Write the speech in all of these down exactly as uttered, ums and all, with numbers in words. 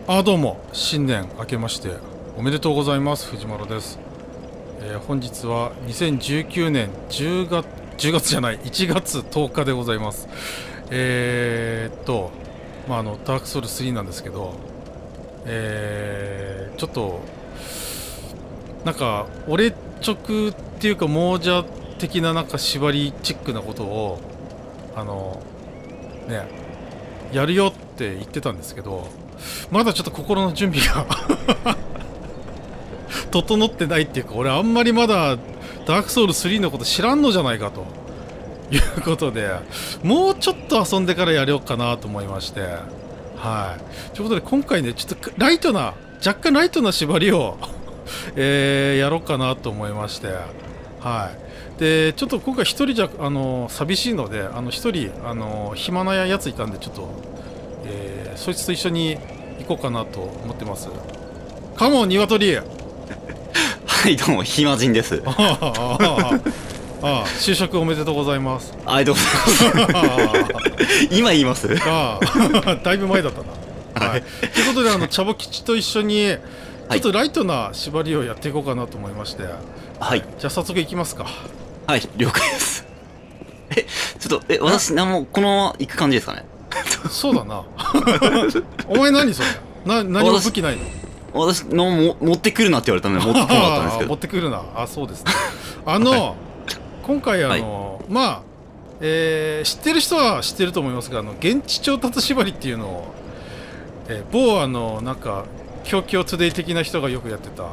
あ、どうも新年明けましておめでとうございます。藤丸です。えー、本日はにせんじゅうきゅうねんじゅうがつじゅうがつじゃないいちがつとおかでございます。えー、っとまああのダークソウルスリーなんですけど、えー、ちょっとなんか俺直っていうか亡者的ななんか縛りチックなことをあのねやるよって言ってたんですけど、まだちょっと心の準備が整ってないっていうか、俺あんまりまだダークソウルスリーのこと知らんのじゃないかということで、もうちょっと遊んでからやろうかなと思いまして、はい。ということで今回ね、ちょっとライトな若干ライトな縛りをえー、やろうかなと思いまして、はい。でちょっと今回一人じゃあの寂しいので、あの一人あの暇なやついたんで、ちょっと、えー、そいつと一緒に行こうかなと思ってます。カモンニワトリ。 はい、どうも暇人です。 ああああああ、就職おめでとうございます。 ありがとうございます。今言います？ ああだいぶ前だったな。はい。ということであのチャボ吉と一緒にちょっとライトな縛りをやっていこうかなと思いまして、 はい。 じゃあ早速いきますか。 はい、了解です。え、ちょっと、え、私、なんも、このまま行く感じですかね。 そうだな。お前何それな、何も武器ないの？ 私、のも持ってくるなって言われたので、持ってこなかったんですけど。 持ってくるな。あ、そうですね。あの、はい、今回、あの、はい、まあ、えー、知ってる人は知ってると思いますが、あの、現地調達縛りっていうのを、えー、某、あの、なんか、強強トゥデイ的な人がよくやってた、はい、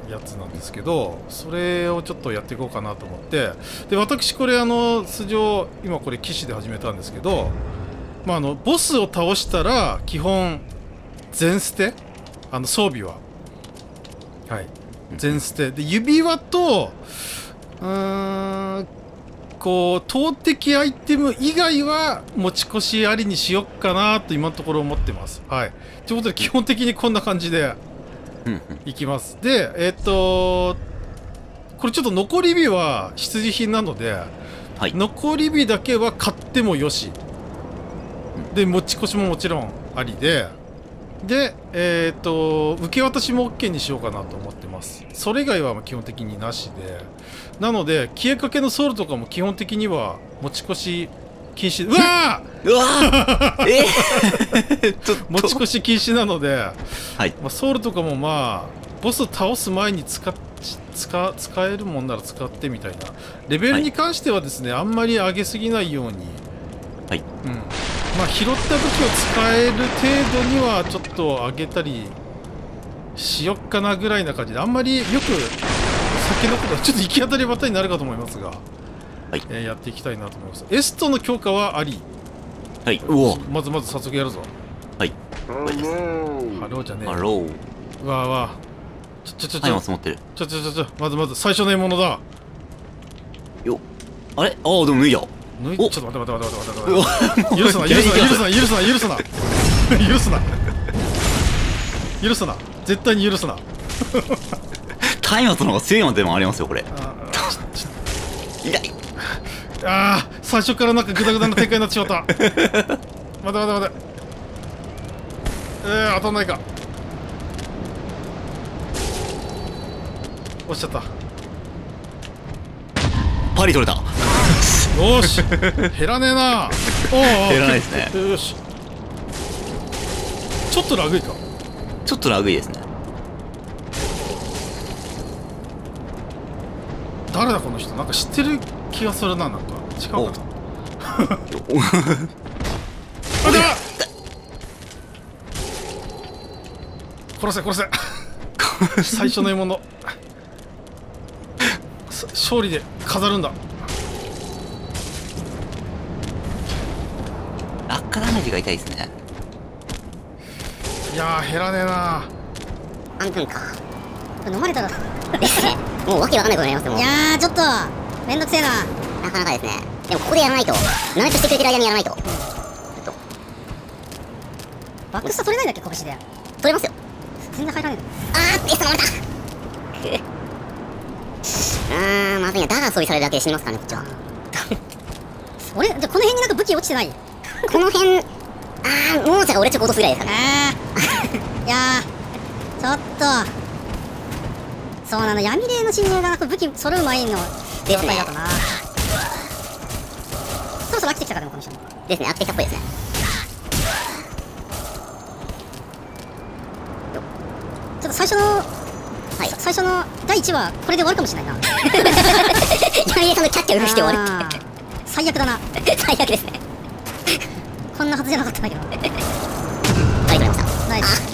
やつなんですけど、それをちょっとやっていこうかなと思って、で私これあの素性今これ騎士で始めたんですけど、まああのボスを倒したら基本全捨て、あの装備ははい全捨てで、指輪とうーんこう投擲アイテム以外は持ち越しありにしよっかなと今のところ思ってます。はい。ということで基本的にこんな感じでいきます。で、えっとこれちょっと残り火は必需品なので、はい、残り火だけは買ってもよし。で持ち越しももちろんありで、でえっと受け渡しも OK にしようかなと思ってます。それ以外は基本的になしで。なので消えかけのソウルとかも基本的には持ち越し禁止。うわーうわーえー持ち越し禁止なので、 はい、 まあ、ソウルとかもまあボスを倒す前に使っ使使えるもんなら使ってみたいな。レベルに関してはですね、はい、あんまり上げすぎないように、 はい、 うん、まあ拾った武器を使える程度にはちょっと上げたりしよっかなぐらいな感じで、あんまりよく先のことはちょっと行き当たりばったりになるかと思いますが、はい、えー、やっていきたいなと思います。エストの強化はあり。 はい。うお。 まずまず早速やるぞ。 はい。 ハローじゃねえ。 ハロー。 うわうわ。ちょちょちょちょ。 はい、持ってる。 ちょちょちょちょ。まずまず最初の獲物だ。 よ。あれ、ああ、でも脱いだ。 脱い。ちょっと待って待って待って待って待って。許すな許すな許すな許すな許すな許すな許すな絶対に許すな。 松明の方が強いのでもありますよこれ。痛い。 ああ最初からなんかグダグダな展開になってしまった。待て待て待て。えー、当たんないか。落ちちゃった。 パリ取れた。 よし減らねえな。おお減らないですね。 よし。ちょっとラグいか。 ちょっとラグいですね。 誰だこの人、なんか知ってる気がするな。なんか違うかな。あだ殺せ殺せ最初の獲物勝利で飾るんだ。 落下ダメージが痛いですね。 いやー減らねえな。 半分か飲まれたらですね。もうわけわかんないことになりますよ。いやーちょっとめんどくせえな。なかなかですね。でもここでやらないと、ナメプしてくれてる間にやらないと、うん、バックスタ取れないんだっけ拳で。取れますよ。全然入らないの。あーエスト飲まれた。あーまずいな。ダガー装備されるだけで死にますからねこっちは。俺じゃあこの辺になんか武器落ちてない？この辺あー、モーチャが俺ちょっと落とすぐらいですかね。あいやーちょっとそうなの、闇霊の侵入がなく武器揃う前の状態だとな。そろそろ飽きてきたか、でもこの人ですね。飽きてきたっぽいですね。ちょっと最初の、はい、最初のだいいちわこれで終わるかもしれないな。闇霊さんのキャッキャウルして終わるって。最悪だな。最悪ですね。こんなはずじゃなかったんだけど。はい、取れました。ナイス。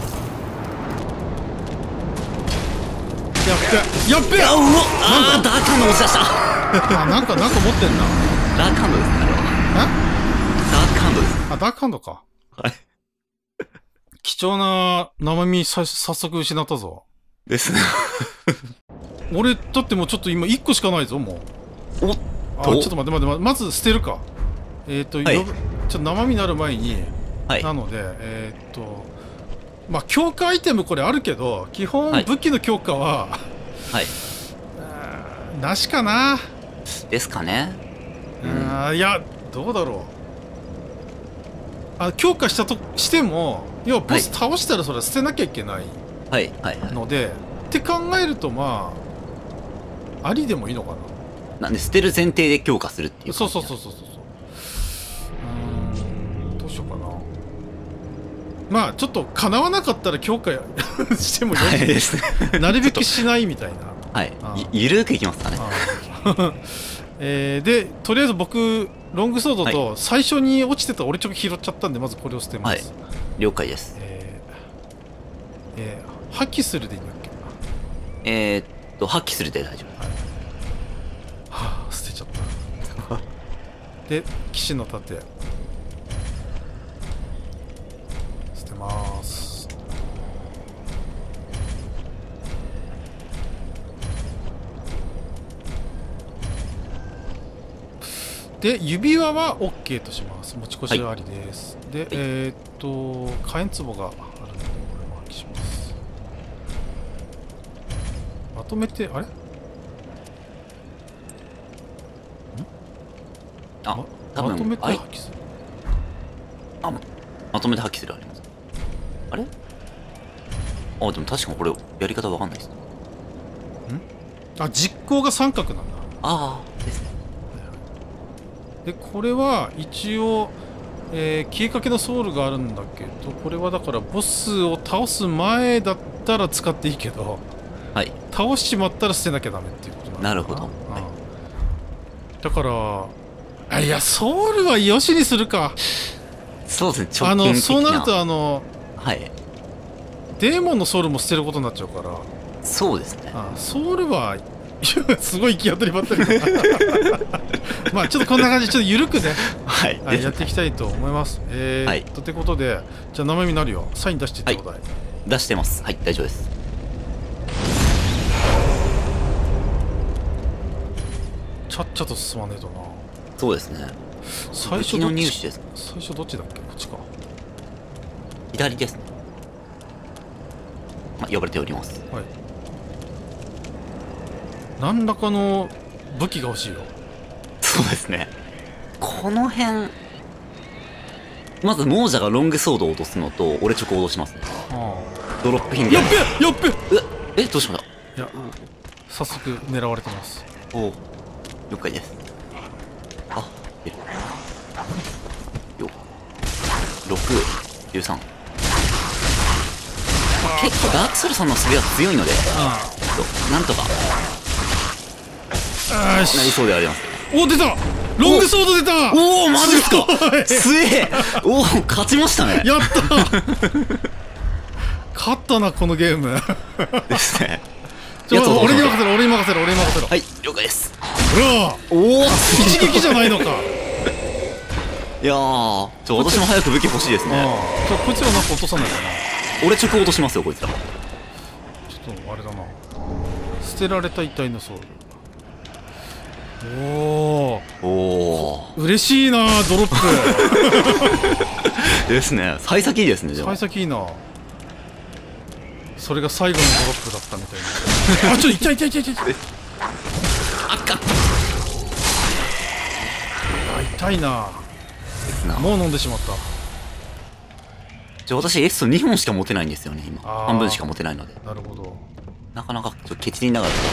やっべやっべあ、うわあー、ダークハンド持ち出した。 あ、なんかなんか持ってんな。 ダークハンドですね、あれは。 え？ ダークハンドです。 あ、ダークハンドか。 はい。 貴重な生身さ早速失ったぞ。 ですね。 俺だってもうちょっと今いっこしかないぞもう。 おっあ、ちょっと待って待って、まず捨てるか。えっと、 はい、 ちょっと生身になる前に、 はい、 なのでえっとまあ強化アイテムこれあるけど、基本はい武器の強化は、 はい、 なしかな。 ですかね。 うん、あ、いやどうだろう。あ、強化したとしても、要はボス倒したらそれは捨てなきゃいけないはいはいので、はい、って考えるとまあありでもいいのかな。 なんで捨てる前提で強化するっていう。 そうそうそうそうそう。うーん、どうしようかな。まあちょっと叶わなかったら強化してもよいですね。なるべくしないみたいな。 はい。ゆるーくいきますかね。 えー、でとりあえず僕ロングソードと最初に落ちてた俺ちょっと拾っちゃったんで、まずこれを捨てます。 はい、了解です。 えー、えー、破棄するでいいんだっけな。 えー、っと破棄するで大丈夫です。はい、 はあ、捨てちゃった。で騎士の盾捨てます。で指輪は OK とします。持ち越しはありです。はい、で、はい、えー、っと火炎壺があるのでこれも破棄します。まとめてあれあ、 ま、 多分まとめて破棄する。 あ、まとめて破棄するあります。あれ？あ、でも確かにこれやり方わかんないです。ん？ あ、実行が三角なんだ。 ああ、ですね。 でこれは一応、えー、消えかけのソウルがあるんだけど、これはだからボスを倒す前だったら使っていいけど、 はい、 倒しちまったら捨てなきゃダメっていうことなんだ。 なるほど。はい、 だからあ、いやソウルはよしにするか。 そうですね。 あのそうなるとあの、 はい、 デーモンのソウルも捨てることになっちゃうから。 そうですね。 あ、ソウルはすごい行き当たりばったりまあちょっとこんな感じでちょっと緩くね、はい、はい、やっていきたいと思います。えー、はい、とってことでじゃあ生身になるよ。サイン出してちょうだい。はい、 出してます。はい、大丈夫です。 ちゃっちゃと進まねえとな。 そうですね。 最初の入手です。 最初どっちだっけ？こっちか。 左ですね。まあ、呼ばれております。 はい。何らかの武器が欲しいよ。 そうですね。この辺まず亡者がロングソードを落とすのと俺チョコを落としますね。はあ、ドロップ品でやっべやっべええどうしました？ いや、早速狙われてます。 おお、了解です。あ、出るよろく、じゅうさん。結構ダークソウルさんの滑りは強いので、うん、なんとかなりそうであります。 お、出たロングソード出た。 おお、マジですか。強え。おお、勝ちましたね。 やった勝ったなこのゲームですね。 ちょ、俺に任せろ俺に任せろ俺に任せろ。 はい、了解です。 ほら、 おお、 一撃じゃないのか。 いやー、ちょ、私も早く武器欲しいですね。 ちょ、こいつらなんか落とさないかな。 俺直落としますよこいつら。ちょっとあれだな、捨てられた遺体のソウル。おーおー、嬉しいなドロップですね。幸先いいですね。 幸先いいな。それが最後のドロップだったみたいな。あ、ちょっと痛い痛い痛い痛い痛い。 あっか。 痛いな。もう飲んでしまった。 じゃあ私 エス トにほんしか持てないんですよね、今。 あー半分しか持てないので。 なるほど。 なかなかちょっとケチりながら。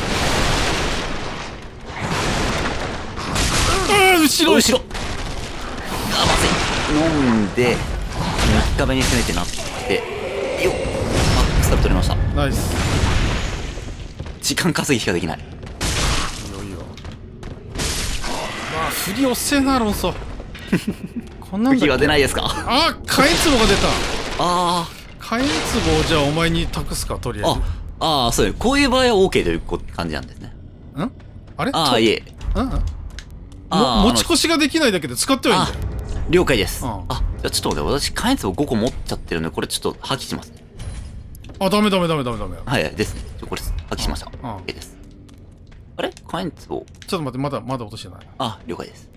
ああ後ろ後ろあ、まずい。飲んで、三日目に攻めてなって、よっ、マックスタブ取れました。 ナイス。 時間稼ぎしかできない。 いいよいいよ。まあ振り遅えなロンソ。こんなんだっけ。 武器は出ないですか。 あ火炎壺が出た。 あ火炎壺をじゃあお前に託すかとりあえあ、ああ、そういう、こういう場合は OK という感じなんですね。 ず。んあれああ、いえ。 うんうんあーも持ち越しができないだけで使ってはいいんだよ。 了解です。 うんあ、じゃあちょっと待って、私、火炎壺ごこ持っちゃってるんで、これちょっと破棄します。 あダメダメダメダメダメ。 はい、はいですね。ちょこれ、破棄しました。 うんうん OK です。あれ火炎壺。 ちょっと待ってまだまだ落としてない。 あ、了解です。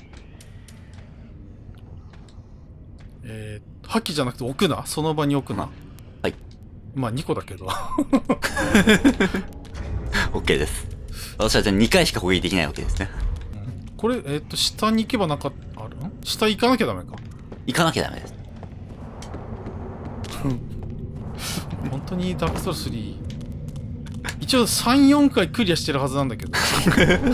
えー、破棄じゃなくて置くな。その場に置くな。 はい。 まあにこだけど。 OK です。私はじゃあにかいしか攻撃できないわけですね。 これえーっと下に行けばなかったあるん下行かなきゃダメか。 行かなきゃダメです。 本当にダークソウルスリー一応さん、よんかいクリアしてるはずなんだけど全然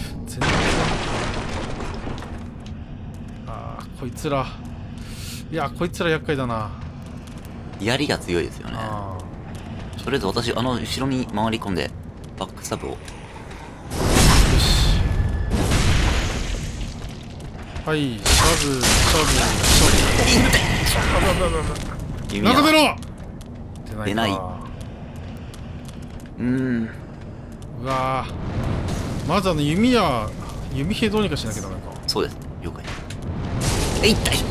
あーこいつらいやこいつら厄介だな。 槍が強いですよね。 あとりあえず私、あの、後ろに回り込んで、バックスタブを。 ーよしはいシャブシャブシャブ弓矢中出ろ出出ないかうーん。 うわーまずあの弓矢弓兵どうにかしなきゃダメか。 そうです。了解。えいったい。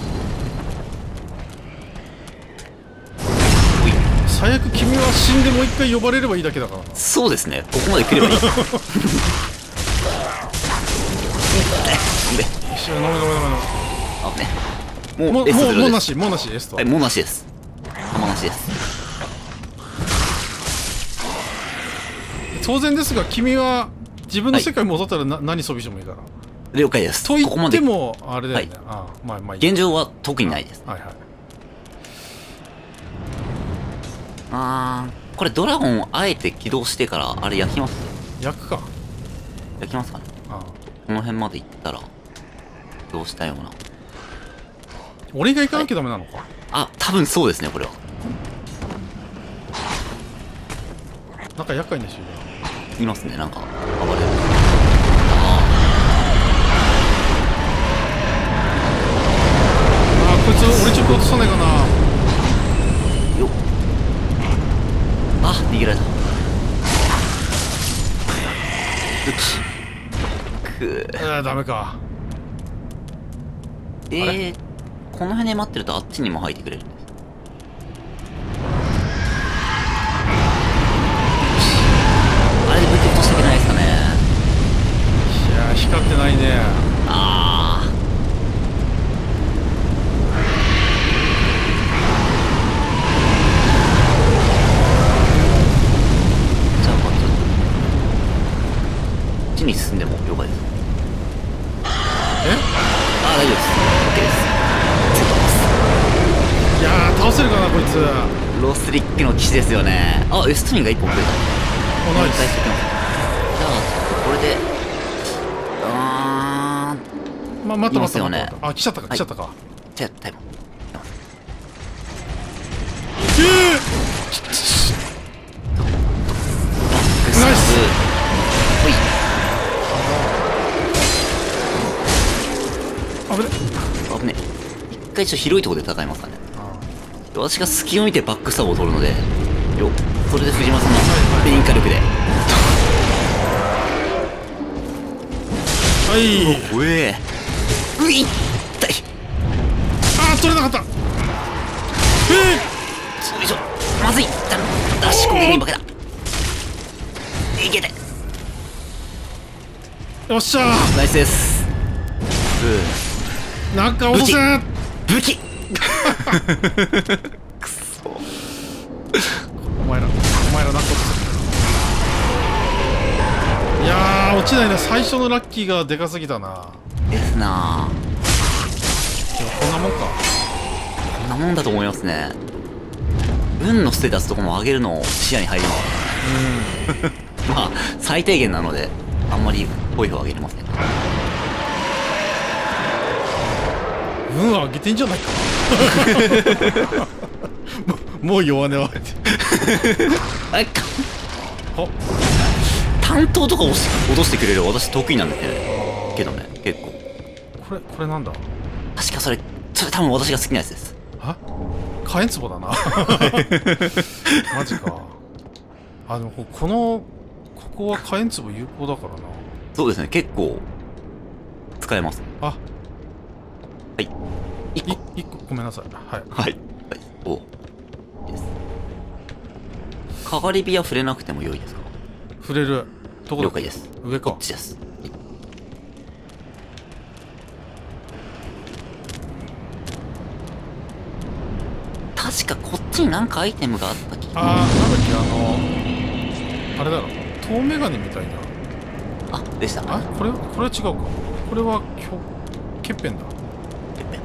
おい。 最悪君は死んでもう一回呼ばれればいいだけだからな。 そうですね。ここまで来ればいい。で、 一緒に飲め飲め飲め飲あね。 めもうもう エスゼロもうもうなです。 しもうなしエストはい、もうなしです。もうなしです。 当然ですが君は自分の世界に戻ったらな、何装備してもいいから了解です。 と言ここまでって。もあれだよね、 はいああまあまあいい現状は特にないです。 はいはいあー、これドラゴンをあえて起動してから、あれ焼きます焼くか焼きますかね。 ああこの辺まで行ったら、どうしたような。 俺が行かなきゃダメなのか、 あ、多分そうですね、これは。 なんか厄介な人いるいますね、なんか、暴れる。 ああこいつ俺ちょっと落とさないかな。 よっ。あ、逃げられた。うち。くー。 ああダメか。 えー、この辺で待ってるとあっちにも入ってくれるんです。あれで武器落としたくないですかね。 いやー光ってないね。 あー。じゃあ、まず、こっちに進んでも了解です。 えあー、大丈夫です。OK です。 いやー倒せるかなこいつ。 ロスリックの騎士ですよね。あ、エストミンがいっぽん増えた。 おナイス。 じゃあ、これで、あー、 ま、待った待ったいますよね待った。あ来ちゃったかはい来ちゃったか。 じゃあ、タイム。 えグスナイスほい。 ー、危ね危ね。一回ちょっと広いところで戦いますかね。 あ私が隙を見てバックスタブを取るので、よ、それで藤間さんのはいはいペリン火力で。 はいおえー。ういったい。 あー取れなかった。えよいしょ。まずい。だダッシュ攻撃に負けた。いけて。 ー、よっしゃーナイスです。うなんか落とせー。 武器お前らお前らなんか落とせ。いやー落ちないな。最初のラッキーがでかすぎたな。 ですなでもこんなもんか。 ぁ。こんなもんだと思いますね。運のステータスとかも上げるの視野に入ります。うん。まあ、最低限なので、あんまりポイフ上げれません。 運は上げてんじゃないかもう弱音はあれか担当とか落としてくれる私得意なんだけどね。けどね、結構。 これ、これなんだ。 確かそれ、それ多分私が好きなやつです。 あ、火炎壺だなマジか。あ、でもこのここは火炎壺有効だからな。 そうですね、結構使えます。 あ、 はいいっこいっこごめんなさい。はいはい、はい、おです。かがり火は触れなくても良いですか？ 触れる。どこだ？ 了解です。 上か。 こっちです。確かこっちになんかアイテムがあった気が。 あー、なんだっけ、あのあれだろ、遠眼鏡みたいな。 あ、でした。 あ、これこれは違うか。これはきょケッペンだ。 てっぺん。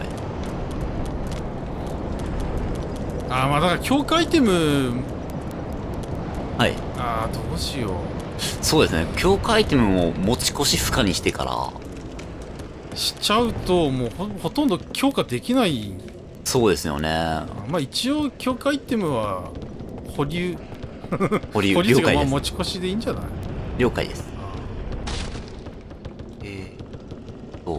あー、まあだから強化アイテム。 はい。 あー、どうしよう。 そうですね、強化アイテムを持ち越し不可にしてからしちゃうともう ほ, ほとんど強化できない。 そうですよね。 まあ一応強化アイテムは保留保留保留というかまあ了解です。 持ち越しでいいんじゃない？ 了解です。えーと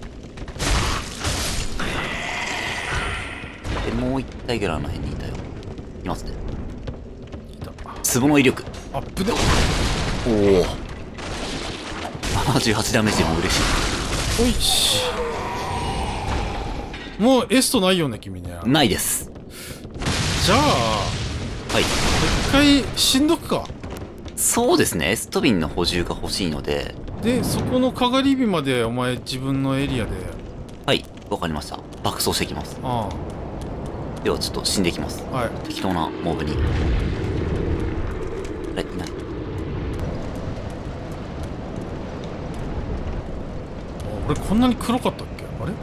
でもう一体ぐらいあの辺にいたよ。いますね。 いた。 壺の威力。 アップでおおななじゅうはちダメージも嬉しい。 おいし。もうエストないよね君ね。 ないです。 じゃあはい、 一回しんどくか。 そうですね、エストビンの補充が欲しいので。 でそこのかがり火までお前自分のエリアで。 はい、わかりました。爆走していきます。 あではちょっと死んでいきます。 あ、はい。 適当なモブに。あれいない。 俺こんなに黒かったっけ？あれ？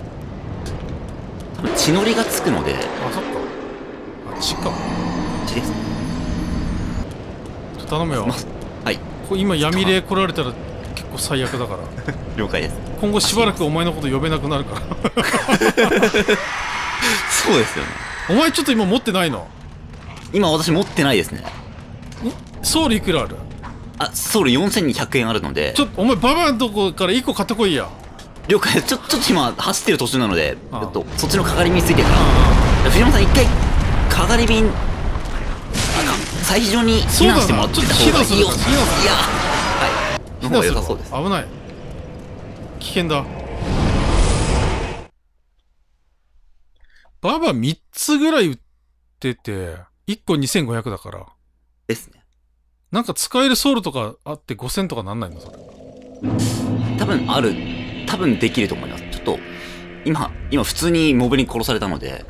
多分血のりがつくので。 あ、そっか。あ、血か。 血です。 頼むよ。 はい。 こ今闇霊来られたら結構最悪だから了解です。 今後しばらくお前のこと呼べなくなるからそうですよね。 お前ちょっと今持ってないの？ 今私持ってないですね。 ソウルいくらある？ あ、ソウルよんせんにひゃくえんあるので。 ちょっとお前ババアのとこからいっこ買ってこいや。 了解です。ちょちょっと今走ってる途中なので、 ああちょっとそっちのかがり火についてから藤山さん一回かがり火に最初に避難してもらってた方がいいよ。いや、はい、の方が良さそうです。 危ない、危険だ。ババみっつぐらい売ってていっこにせんごひゃくだからですね。 なんか使えるソウルとかあってごせんとかなんないのそれ？ 多分ある、多分できると思います。ちょっと今今普通にモブに殺されたので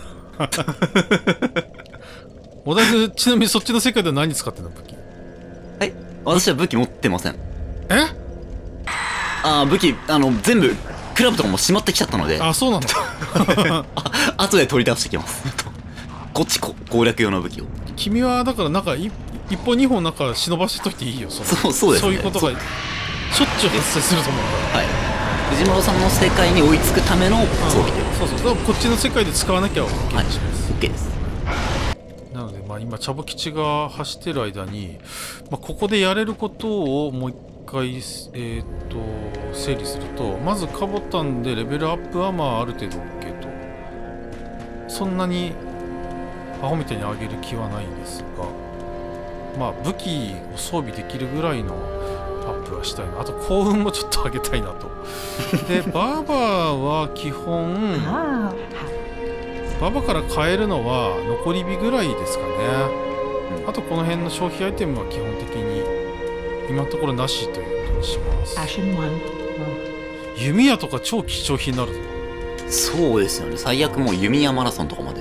小田君ちなみにそっちの世界では何使ってんの武器？ はい、私は武器持ってません。 え？ ああ、武器あの全部クラブとかもしまってきちゃったので。 あ、そうなんだあ、後で取り出してきますこっちこ攻略用の武器を。い君はだからなんかい一本二本なんか忍ばせといていいよ。そそうそうですね。 そういうことがしょっちゅう発生すると思うから。 はい、藤村さんの世界に追いつくための装備で。 そうそう、だからこっちの世界で使わなきゃ OK はい、 にします、 OK です。 なのでまあ今チャボ吉が走ってる間に、まあ、ここでやれることをもう一回、えー、と整理すると、まずカボタンでレベルアップはまあある程度 OK と、そんなにアホみたいに上げる気はないんですが、まあ武器を装備できるぐらいのアップはしたいな。あと幸運もちょっと上げたいなとでバーバーは基本ババから買えるのは残り火ぐらいですかね。あとこの辺の消費アイテムは基本的に今のところなしということにします。弓矢とか超貴重品になるぞ。 そうですよね。最悪もう弓矢マラソンとかまで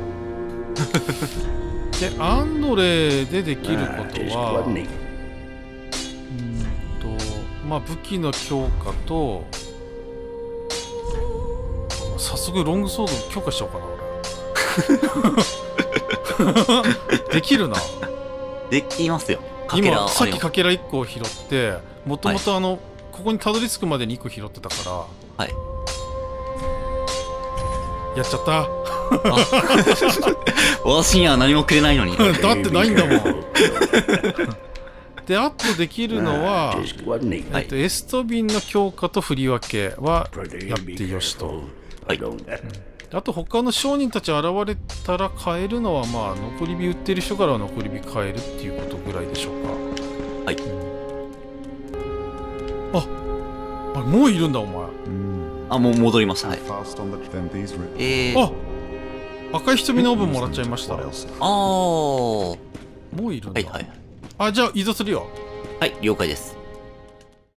でアンドレでできることはうんとまあ武器の強化と早速ロングソード強化しちゃおうかな俺できるな。 できますよ。かけら今さっきかけらいっこを拾って、もともとあの、はい、ここにたどり着くまでにいっこ拾ってたから、 はい、 やっちゃった私には何もくれないのにだってないんだもんで、あとできるのは、えっと、エストビンの強化と振り分けはやってよしと。 はい、 うん、あと他の商人たち現れたら買えるのは、まあ残り火売ってる人からは残り火買えるっていうことぐらいでしょうか。 はい。 あ、あ、もういるんだお前。 あ、もう戻りました。はい。えー、 あ、赤い瞳のオーブンもらっちゃいました。ああ、 もういるんだ。 はいはい。 あ、じゃあ移動するよ。 はい、了解です。